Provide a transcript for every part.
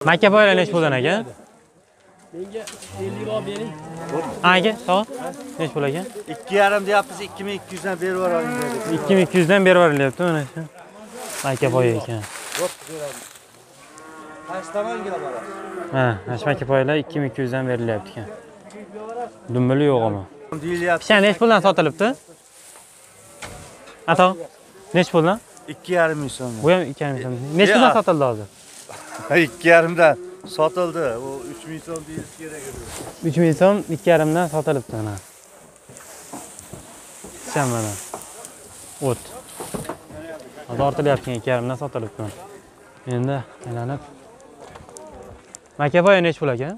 Makkapoyalar necha puldan aka? Menga 50 olib bering. Aka, sog'. Necha pul aka? 2,5 deyapmiz, 2200 dan berib yuboring dedi. 2200 dan berib yuborilyapti mana shu. Makkapoya ekan. Ha, makkapoyalar 2200 dan berilyapti ekan. Dumbili yo'q ama. Deyilyapti. Pishan necha puldan sotilibdi? Ato. Necha puldan? 2,5 ming so'm. Bu ham 2,5 so'm. Necha puldan sotildi hozir? 2,5 dan sotildi. U 3000 so'm deyish kerak edi. 3000 so'm 2,5 dan sotilibdi mana. Pishan mana. O't. Hozir ortilyapti 2,5 dan sotilibdi. Endi aylanib. Makkapoya necha pul ekan?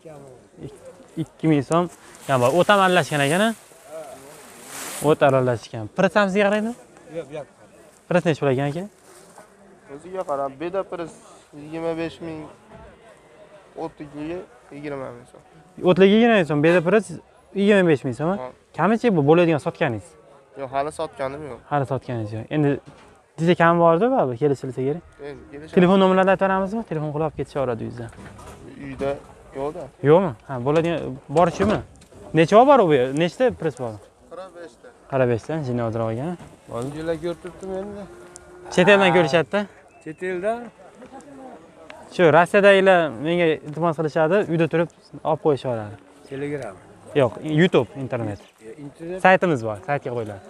2000 so'm. Yana o't ham aralashgan ekan-a? O't aralashgan. Pris ham sizga qaraymi? Yo'q. Pris necha pul ekan aka? O'ziga qarab, beda pris 25 ming, o'tligiga 20 ming so'm. O'tligiga 20 so'm, beda pris 25 ming so'm. Kamichi bu bo'ladigan sotganingiz? Yo'q, hali sotganim yo'q. Hali sotganingiz yo'q. Endi sizga kam bordi baribir kelishilsa kerak. Kelish. Telefon nomerlarini aytib beramizmi? Telefon qilib ketishaveradi uyingizdan. Uyda yo'qda. Yo'qmi? Ha, bo'ladigan borishimi? Necha bor bu? Nechta pris bor? 45 ta. 45 ta, jinoyatlar olgan. O'zingizlar ko'rib turibdim endi. Chet eldan ko'rishadi-da. Chet elda Shu Rossiyadagilar menga iltimos qilishadi, uyda turib olib qo'yishaveradi. Telegram. Yo'q, YouTube, internet. Internet Saytimiz bor, saytga qo'yiladi.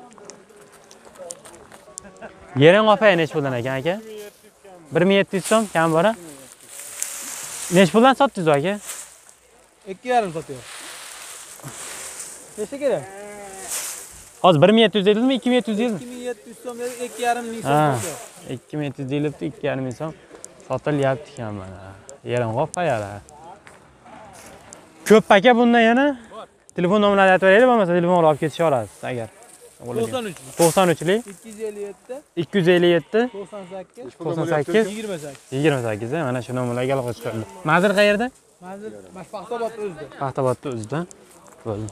Yering opay necha puldan ekan aka? 1700 so'm kam bora. Necha puldan sotdingiz aka? 2,5 sotyapman. Necha kerak? Hozir 1700 dedingizmi, 2700 dedingizmi? 2700 so'm dedi, 2,5 ming so'm Ha, sotyapman. 2700 deyilibdi, 2,5 ming so'm sotilyapti ekan mana. Yering opayalar. Ko'p aka bundan yana telefon nomerlarini aytib beraylik, bo'lmasa telefon olib ketishaverasiz agar. 93. 93lik 257 257 98 98 28. 28 mana shu nomerlarga aloqa chiqadi. Mazir qayerda? Hozir Paxtabod o'zida. Paxtabodda o'zida. Bo'ldi.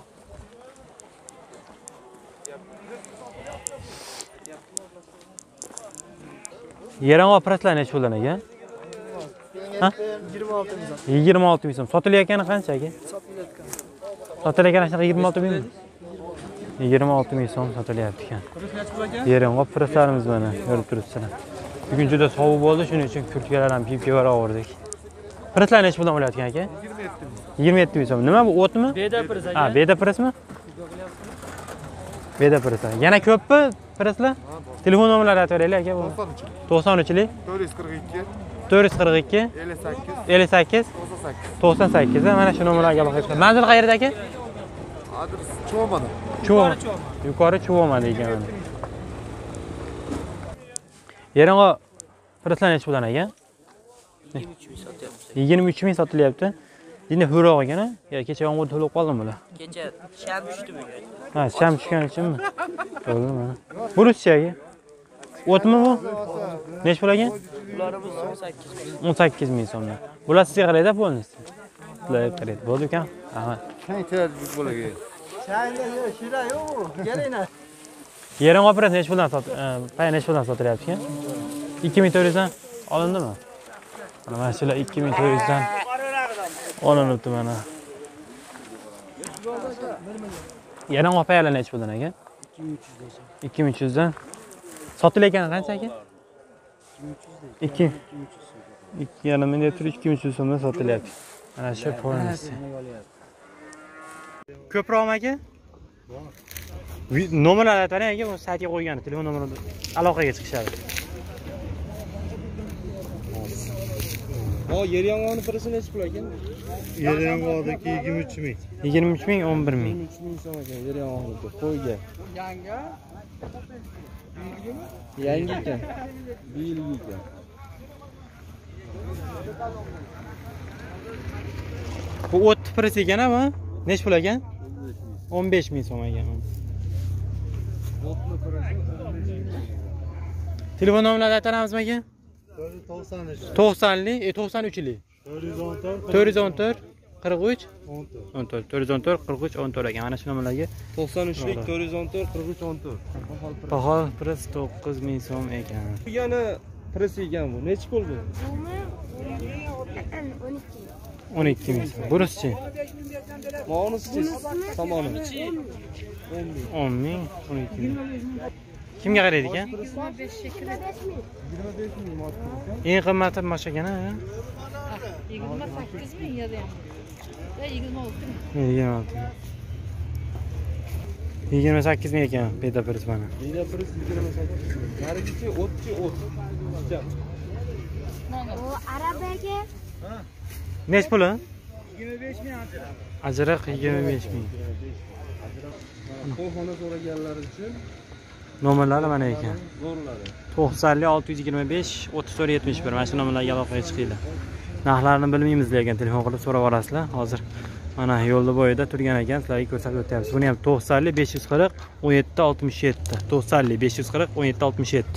Yering operatlar necha puldan ekan? Ha? 26 ming so'm. 26 ming so'm. Sotilayotgani qancha aka? Sotilayotgan. Sotilayotgani qancha? 26 mingmi? 26 ming so'm sotilyapti ekan. Pris necha pul ekan? Yering operatlarimiz mana, ko'rib turibsizlar. Bugun juda sovuq bo'ldi, shuning uchun kurtkalar ham kiyib yuboraverdik. Prislar necha puldan bo'layotgan aka? 27 ming so'm. Nima bu, o'tmi? Beda pris aka. Ha, beda prismi? Beda pris. Yana ko'pmi prislar? Telefon nomerlarini aytib beraylik aka. 93lik 442 442 58 58 98. 98 mana shu nomerlarga aloqa chiqadi. Manzil qayerda aka? Adres Chuvomada. Chuvom. Yuqori Chuvomada ekan mana. Yeringo prislar necha puldan ekan? 23 ming sotilyapti. Endi hurroq ekan-a? Ya kecha yomg'ir to'lib qoldimi bular? Kecha sham tushdi bugun. Ha, sham tushgan uchunmi? Bo'ldi mana. Bu ruscha aka. O'tmi bu? Necha pul ekan? Ularimiz 18 ming. 18 ming so'm. Bular sizga qaraydi, polnisi. Bular qaraydi. Bo'ldi ekan. Rahmat. Qancha kerak bo'laga? Yering operat necha puldan necha puldan sotilyapti ekan? 2400 dan olindimi? Mana shular 2400 dan olinibdi mana. Yering opayalar necha puldan ekan? 2300 dan. Sotilayotgani qancha ekan? 2,5 ming deb turib 2300 so'mdan sotilyapti. Mana shu polnisi. Ko'proqmi aka? Nomerlarni aytib bering aka, bu saytga qo'ygan, telefon nomerini aloqaga chiqishadi. O, yer yong'oni prisi necha pul ekan? Yer yong'oqdagi 23 ming. 23 ming, 11 ming. 23 ming so'm ekan yer yong'oni qo'yga. Yangi ekan. Bilgi ekan. Bu o't pris ekan bu. Necha pul ekan? 15 ming so'm ekan. Telefon nomerlarini aytamizmi aka? 90lik, 93lik. 414 43 14 414 43 14 ekan. Mana shu nomerlarga 93lik 414 43 14. Bahol pris 9 ming so'm ekan. Yana Presi ekan bu. Nechi pul bu? 12 ming. Bunisi-chi? Monisi tomoni. 10 ming, 12 ming. Kimga qaraydi ekan? 25 ming mos ekan. Eng qimmati mana shu ekan, ha? 28 ming ya da. Ya 26 ming. 28 ming ekan peda pris mana. Peda pris 28 ming. Narigichi o'tchi o't. O arabaga Nech puli? 25 ming Ajriq 25 ming. Qo'yxona so'raganlar uchun Nomerlari mana ekan. zo'rlari. 90 625 34 71. Mana shu nomerlarga aloqaga chiqinglar. Narxlarini bilmaymiz degan telefon qilib so'rab olasizlar. Hozir mana yo'lda bo'yida turgan ekan, sizlarga ko'rsatib o'tyapmiz. Buni ham 90 540 17 67. 90 540 17 67.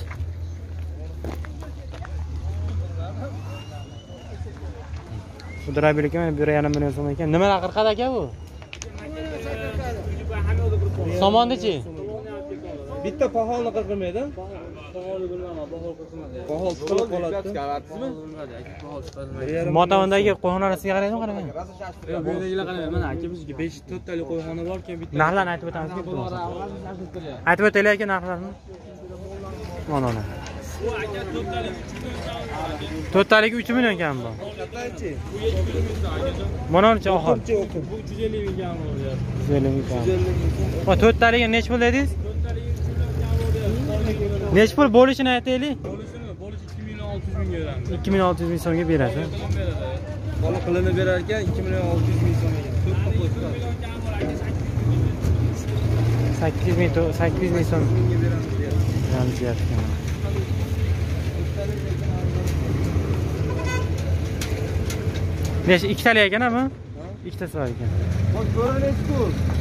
Bu drabir ekan, 1,5 million so'm ekan. Nimalar qirqadi aka bu? Somonda-chi? Bitta paholni qirqilmaydi. Pahol bilmaman, pahol qirqilmaydi. Pahol qilib qoladi. Motamondagi qo'yxona orasiga qaraydimi, qaramang. Yo'q, bu yerdagilar qarang, mana aka bizga 4 tali qo'yxona bor, keyin bitta. Narxlarni aytib o'tamiz. Aytib o'taylik aka narxlarni. Mana. 4 talik 3 million ekan bu. Qataychi? Mana-chi oxir. Bu 350 ming kam bo'lyapti. 150 ming ekan. Va 4 taliga nech pul dedingiz? Nech pul bo'lishini aytaylik. Bo'lishi 2600 mingga beramiz. 2600 ming so'mga berasiz. Bola qilinib berar ekan 2,600 ming so'mga. 4 ta qo'ysa. 800 ming so'm. Mingga beramiz deyapti. Beramiz deyapti. Nech ikkitali ekan ama? Ikkitasi bor ekan. Bak ko'raylik-ku.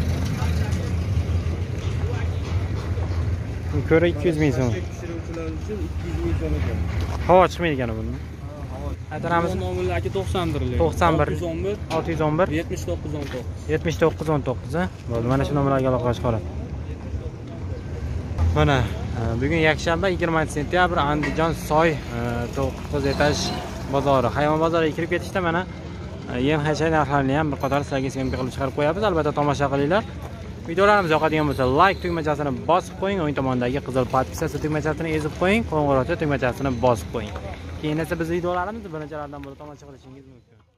Bu ko'ra 200 ming so'm. Pishiruvchilar uchun 200 ming so'm ekan. Havo chiqmaydi ekan buni. Aytaramizmi? Nomerlar aka 91 lik. 91 611 611 7919. 7919 ha. Bo'ldi, mana shu nomerlarga aloqa chiqaradi. Mana bugun yakshanba 20 sentyabr Andijon Soy 9 etaj bozori. Hayvon bozoriga kirib ketishda mana yem hashay narxlarini ham bir qator sizlarga syomka qilib chiqarib qo'yamiz. Albatta tomosha qilinglar. Videolarimiz yoqadigan bo'lsa like tugmachasini bosib qo'ying, o'ng tomondagi qizil podpisasi tugmachasini ezib qo'ying, qo'ng'iroqcha tugmachasini bosib qo'ying. Keyin esa biz videolarimizni birinchilardan bo'lib tomosha qilishingiz mumkin.